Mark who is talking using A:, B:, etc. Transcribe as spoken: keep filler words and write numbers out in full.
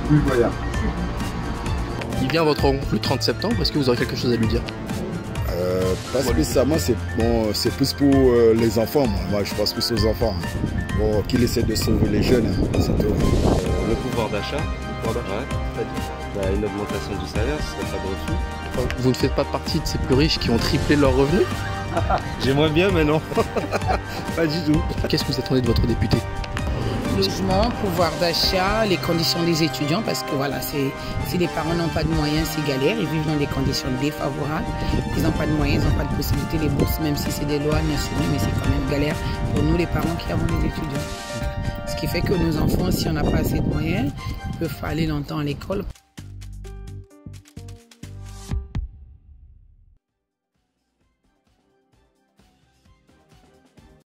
A: Oui, voilà.
B: Il vient à votre rencontre le trente septembre, est-ce que vous aurez quelque chose à lui dire?
A: Euh, pas spécialement, c'est bon, c'est plus pour euh, les enfants. Moi. moi, je pense plus aux enfants. Bon, qu'il essaie de sauver les jeunes, hein, c'est tout.
C: Le pouvoir d'achat, ouais. Bah, une augmentation du salaire, ce serait pas de refus.
B: Vous ne faites pas partie de ces plus riches qui ont triplé leurs revenus?
C: J'aimerais bien, mais non. Pas du tout.
B: Qu'est-ce que vous attendez de votre député?
D: Logement, pouvoir d'achat, les conditions des étudiants, parce que voilà, si les parents n'ont pas de moyens, c'est galère, ils vivent dans des conditions défavorables, ils n'ont pas de moyens, ils n'ont pas de possibilité, les bourses, même si c'est des lois bien soumises, mais c'est quand même galère pour nous les parents qui avons des étudiants. Ce qui fait que nos enfants, si on n'a pas assez de moyens, ils peuvent aller longtemps à l'école.